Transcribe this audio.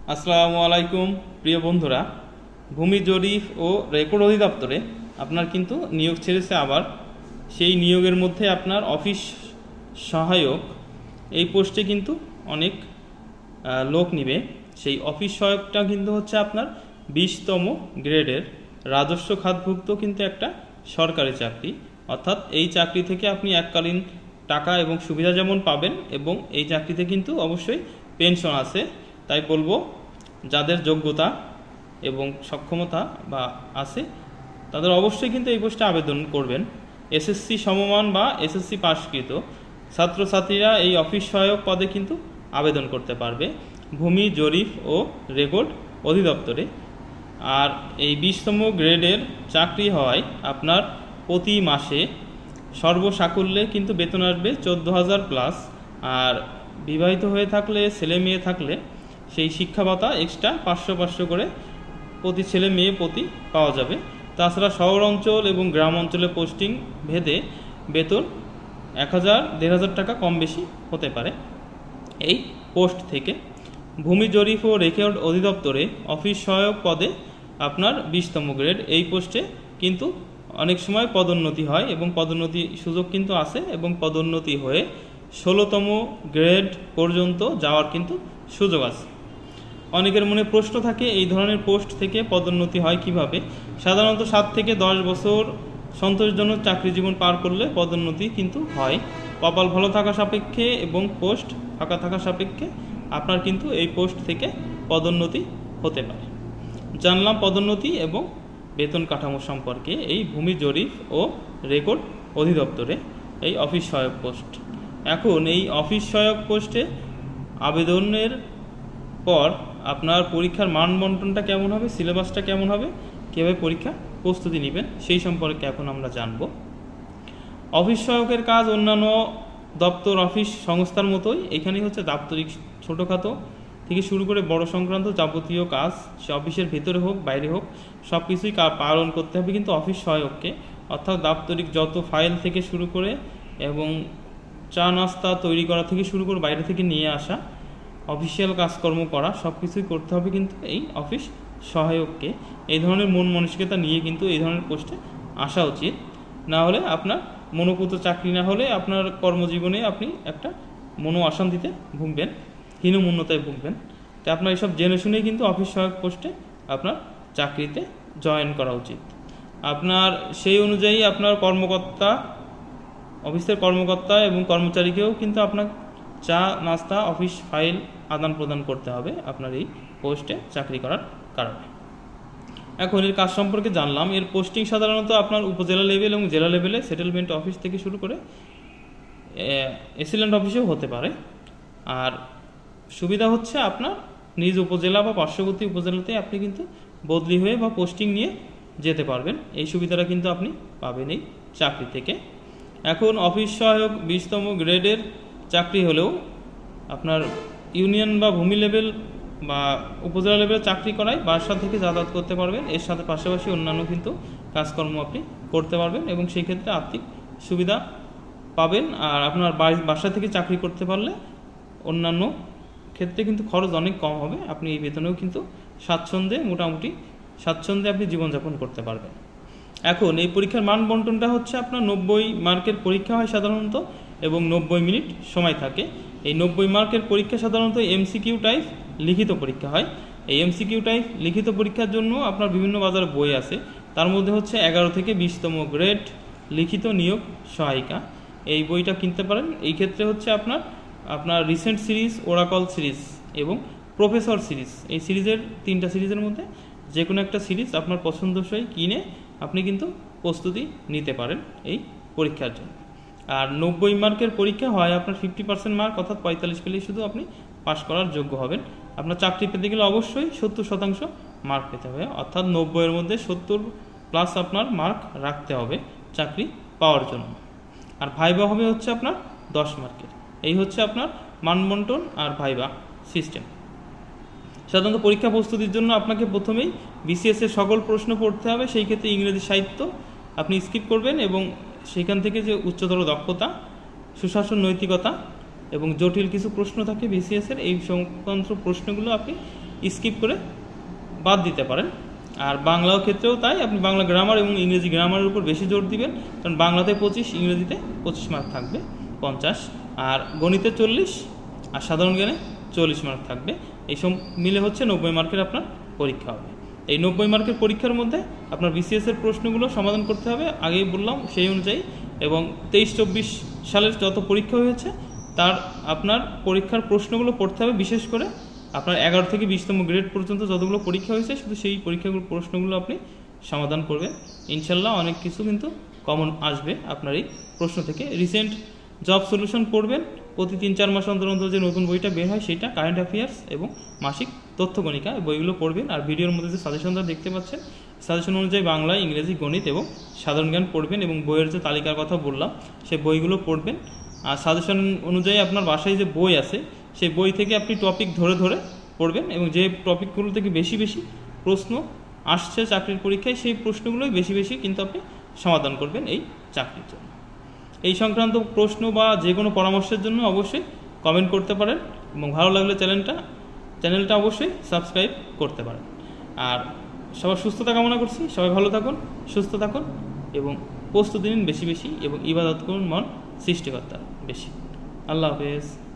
আসসালামু আলাইকুম প্রিয় বন্ধুরা, ভূমি জরিপ ও রেকর্ড অধিদপ্তরে আপনার কিন্তু নিয়োগ ছেড়েছে। আবার সেই নিয়োগের মধ্যে আপনার অফিস সহায়ক এই পোস্টে কিন্তু অনেক লোক নিবে। সেই অফিস সহায়কটা কিন্তু হচ্ছে আপনার 20তম গ্রেডের রাজস্ব খাতভুক্ত কিন্তু একটা সরকারি চাকরি। অর্থাৎ এই চাকরি থেকে আপনি এককালীন টাকা এবং সুবিধা যেমন পাবেন, এবং এই চাকরিতে কিন্তু অবশ্যই পেনশন আছে। তাই বলবো, যাদের যোগ্যতা এবং সক্ষমতা বা আছে তাদের অবশ্যই কিন্তু এই পোস্টে আবেদন করবেন। এসএসসি সমমান বা এসএসসি পাশকৃত ছাত্রছাত্রীরা এই অফিস সহায়ক পদে কিন্তু আবেদন করতে পারবে ভূমি জরিপ ও রেকর্ড অধিদপ্তরে। আর এই 20তম গ্রেডের চাকরি হওয়ায় আপনার প্রতি মাসে সর্বসাকুল্যে কিন্তু বেতন আসবে 14,000 প্লাস। আর বিবাহিত হয়ে থাকলে, ছেলে মেয়ে থাকলে সেই শিক্ষা ভাতা এক্সট্রা 500 করে প্রতি ছেলে মেয়ে প্রতি পাওয়া যাবে। তাছাড়া শহর অঞ্চল এবং গ্রাম অঞ্চলে পোস্টিং ভেদে বেতন 1,000-1,500 টাকা কম বেশি হতে পারে এই পোস্ট থেকে। ভূমি জরিপ ও রেকর্ড অধিদপ্তরে অফিস সহায়ক পদে আপনার 20তম গ্রেড এই পোস্টে কিন্তু অনেক সময় পদোন্নতি হয় এবং পদোন্নতি সুযোগ কিন্তু আছে, এবং পদোন্নতি হয়ে 16তম গ্রেড পর্যন্ত যাওয়ার কিন্তু সুযোগ আছে। অনেকের মনে প্রশ্ন থাকে, এই ধরনের পোস্ট থেকে পদোন্নতি হয় কিভাবে? সাধারণত 7 থেকে 10 বছর সন্তোষজনক চাকরি জীবন পার করলে পদোন্নতি কিন্তু হয়। কপাল ভালো থাকা সাপেক্ষে এবং পোস্ট ফাঁকা থাকা সাপেক্ষে আপনার কিন্তু এই পোস্ট থেকে পদোন্নতি হতে পারে। জানলাম পদোন্নতি এবং বেতন কাঠামো সম্পর্কে এই ভূমি জরিপ ও রেকর্ড অধিদপ্তরে এই অফিস সহায়ক পোস্ট। এখন এই অফিস সহায়ক পোস্টে আবেদনের পর আপনার পরীক্ষার মান বন্টনটা কেমন হবে, সিলেবাসটা কেমন হবে, কীভাবে পরীক্ষা প্রস্তুতি নেবেন সেই সম্পর্কে এখন আমরা জানব। অফিস সহায়কের কাজ অন্যান্য দপ্তর অফিস সংস্থার মতোই। এখানেই হচ্ছে দাপ্তরিক ছোটোখাটো থেকে শুরু করে বড় সংক্রান্ত যাবতীয় কাজ, সে অফিসের ভেতরে হোক বাইরে হোক সব কিছুই পালন করতে হবে কিন্তু অফিস সহায়ককে। অর্থাৎ দাপ্তরিক যত ফাইল থেকে শুরু করে এবং চা নাস্তা তৈরি করা থেকে শুরু করে বাইরে থেকে নিয়ে আসা অফিসিয়াল কাজকর্ম করা সব কিছুই করতে হবে কিন্তু এই অফিস সহায়ককে। এই ধরনের মন মানসিকতা নিয়ে কিন্তু এই ধরনের পোস্টে আসা উচিত। না হলে আপনার মনোপুত চাকরি না হলে আপনার কর্মজীবনে আপনি একটা মনো অশান্তিতে ভুগবেন, হীনমন্যতায় ভুগবেন। তাই আপনার এসব জেনে শুনেই কিন্তু অফিস সহায়ক পোস্টে আপনার চাকরিতে জয়েন করা উচিত। আপনার সেই অনুযায়ী আপনার কর্মকর্তা, অফিসের কর্মকর্তা এবং কর্মচারীকেও কিন্তু আপনার চা নাস্তা অফিস ফাইল আদান প্রদান করতে হবে আপনার এই পোস্টে চাকরি করার কারণে। এখন এর কাজ সম্পর্কে জানলাম। এর পোস্টিং সাধারণত আপনার উপজেলা লেভেল এবং জেলা লেভেলে সেটেলমেন্ট অফিস থেকে শুরু করে এসিল্যান্ড অফিসেও হতে পারে। আর সুবিধা হচ্ছে আপনার নিজ উপজেলা বা পার্শ্ববর্তী উপজেলাতে আপনি কিন্তু বদলি হয়ে বা পোস্টিং নিয়ে যেতে পারবেন। এই সুবিধাটা কিন্তু আপনি পাবেন এই চাকরি থেকে। এখন অফিস সহায়ক 20তম গ্রেডের চাকরি হলেও আপনার ইউনিয়ন বা ভূমি লেভেল বা উপজেলা লেভেলে চাকরি করায় বাসা থেকে যাতায়াত করতে পারবেন। এর সাথে পাশাপাশি অন্যান্য কিন্তু কাজকর্ম আপনি করতে পারবেন এবং সেই ক্ষেত্রে আর্থিক সুবিধা পাবেন। আর আপনার বাসা থেকে চাকরি করতে পারলে অন্যান্য ক্ষেত্রে কিন্তু খরচ অনেক কম হবে। আপনি এই বেতনেও কিন্তু মোটামুটি স্বাচ্ছন্দ্যে আপনি জীবনযাপন করতে পারবেন। এখন এই পরীক্ষার মান বন্টনটা হচ্ছে আপনার 90 মার্কের পরীক্ষা হয় সাধারণত এবং 90 মিনিট সময় থাকে। এই 90 মার্কের পরীক্ষা সাধারণত এমসিকিউ টাইপ লিখিত পরীক্ষা হয়। এই এমসিকিউ টাইপ লিখিত পরীক্ষার জন্য আপনার বিভিন্ন বাজারে বই আছে। তার মধ্যে হচ্ছে 11 থেকে 20তম গ্রেড লিখিত নিয়োগ সহায়িকা, এই বইটা কিনতে পারেন। এই ক্ষেত্রে হচ্ছে আপনার রিসেন্ট সিরিজ, ওরাকল সিরিজ এবং প্রফেসর সিরিজ, এই সিরিজের 3টা সিরিজের মধ্যে যে কোনো একটা সিরিজ আপনার পছন্দসই কিনে আপনি কিন্তু প্রস্তুতি নিতে পারেন এই পরীক্ষার জন্য। আর 90 মার্কের পরীক্ষা হয় আপনার 50% মার্ক, অর্থাৎ 45 পেলেই শুধু আপনি পাশ করার যোগ্য হবেন। আপনার চাকরি পেতে গেলে অবশ্যই 70% মার্ক পেতে হবে, অর্থাৎ 90-এর মধ্যে 70+ আপনার মার্ক রাখতে হবে চাকরি পাওয়ার জন্য। আর ভাইবা হবে হচ্ছে আপনার 10 মার্কের। এই হচ্ছে আপনার মানবন্টন আর ভাইবা সিস্টেম। সাধারণত পরীক্ষা প্রস্তুতির জন্য আপনাকে প্রথমেই বিসিএস এর সকল প্রশ্ন পড়তে হবে। সেই ক্ষেত্রে ইংরেজি সাহিত্য আপনি স্কিপ করবেন এবং সেখান থেকে যে উচ্চতর দক্ষতা, সুশাসন, নৈতিকতা এবং জটিল কিছু প্রশ্ন থাকে বিসিএস এর, এই সংক্রান্ত প্রশ্নগুলো আপনি স্কিপ করে বাদ দিতে পারেন। আর বাংলাও ক্ষেত্রেও তাই, আপনি বাংলা গ্রামার এবং ইংরেজি গ্রামারের উপর বেশি জোর দিবেন, কারণ বাংলাতে 25, ইংরেজিতে 25 মার্ক থাকবে 50, আর গণিতে 40, আর সাধারণ জ্ঞানে 40 মার্ক থাকবে। এইসব মিলে হচ্ছে 90 মার্কের আপনার পরীক্ষা হবে। এই 90 মার্কের পরীক্ষার মধ্যে আপনার বিসিএসের প্রশ্নগুলো সমাধান করতে হবে, আগেই বললাম সেই অনুযায়ী, এবং 23-24 সালের যত পরীক্ষা হয়েছে তার আপনার পরীক্ষার প্রশ্নগুলো পড়তে হবে। বিশেষ করে আপনার 11 থেকে 20তম গ্রেড পর্যন্ত যতগুলো পরীক্ষা হয়েছে শুধু সেই পরীক্ষাগুলো প্রশ্নগুলো আপনি সমাধান করবেন। ইনশাল্লাহ অনেক কিছু কিন্তু কমন আসবে আপনার এই প্রশ্ন থেকে। রিসেন্ট জব সলিউশন পড়বেন, প্রতি 3-4 মাস অন্তর অন্তর যে নতুন বইটা বের হয় সেটা, কারেন্ট অ্যাফেয়ার্স এবং মাসিক তথ্যগণিকা, বইগুলো পড়বেন। আর ভিডিওর মধ্যে যে সাজেশনটা দেখতে পাচ্ছেন, সাজেশন অনুযায়ী বাংলা, ইংরেজি, গণিত এবং সাধারণ জ্ঞান পড়বেন, এবং বইয়ের যে তালিকার কথা বললাম সেই বইগুলো পড়বেন। আর সাজেশন অনুযায়ী আপনার বাসায় যে বই আছে সেই বই থেকে আপনি টপিক ধরে ধরে পড়বেন, এবং যে টপিকগুলো থেকে বেশি বেশি প্রশ্ন আসছে চাকরির পরীক্ষায় সেই প্রশ্নগুলোই বেশি বেশি কিন্তু আপনি সমাধান করবেন এই চাকরির জন্য। এই সংক্রান্ত প্রশ্ন বা যে কোনো পরামর্শের জন্য অবশ্যই কমেন্ট করতে পারেন, এবং ভালো লাগলে চ্যানেলটা অবশ্যই সাবস্ক্রাইব করতে পারেন। আর সবার সুস্থতা কামনা করছি, সবাই ভালো থাকুন, সুস্থ থাকুন, এবং প্রস্তুতি নিন বেশি বেশি, এবং ইবাদত করুন মন সৃষ্টিকর্তার বেশি। আল্লাহ হাফেজ।